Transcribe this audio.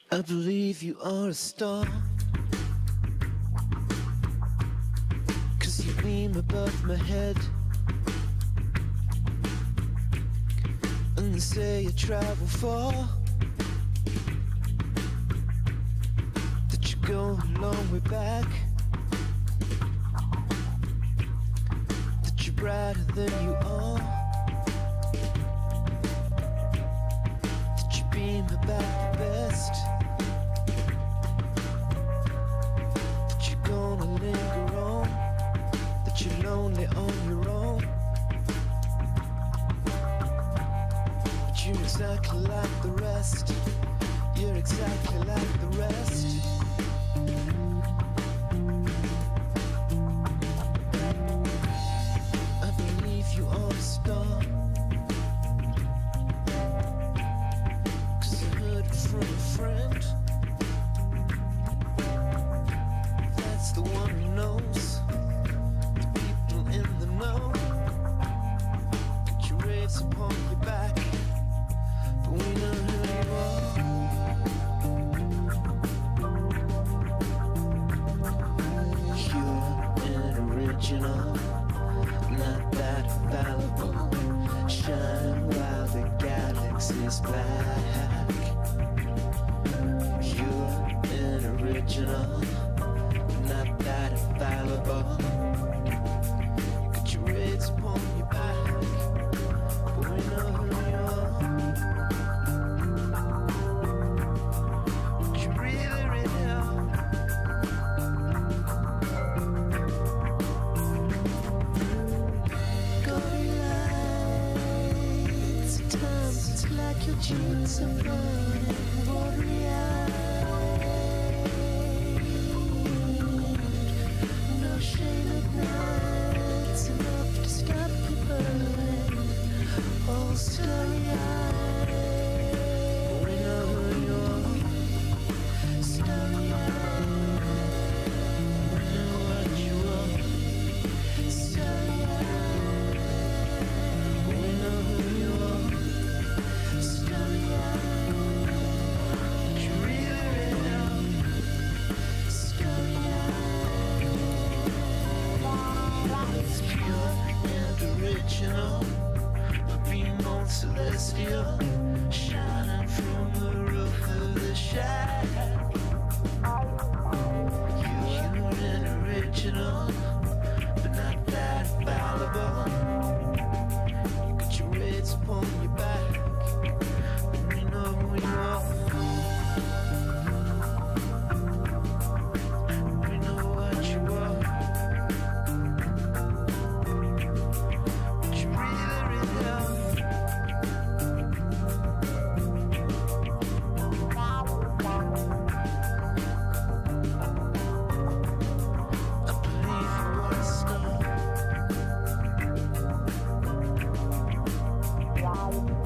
I believe you are a star, 'cause you beam above my head. And they say you travel far, that you go a long way back, that you're brighter than you are, that you beam about the best, that you're gonna linger on, that you're lonely on your own. But you're exactly like the rest, you're exactly like the rest. I believe you are a star, 'cause I heard it from a friend. That's the one who knows, the people in the know. Got your waves upon your back, but we know who you are. You're an original, not that fallible. Shine while the galaxy's black. You're an original, not that infallible. You got your raids upon your back, but we know who you are. But you really, really are. Gory lights, at times it's like your jeans are burning. Watery eyes, no shame at nights, enough to stop you burning. All starry-eyed, but we know who you are. Starry-eyed, we know what you are. Starry-eyed, but we know who you are. Starry-eyed, but you really, really are. Starry-eyed, it's pure and original, a beam on celestial, shining from the roof of the shack. You're an original, but not that fallible. You got your raids upon your back, but we know who you are. We know what you are. But you really, really are. I believe you are a star.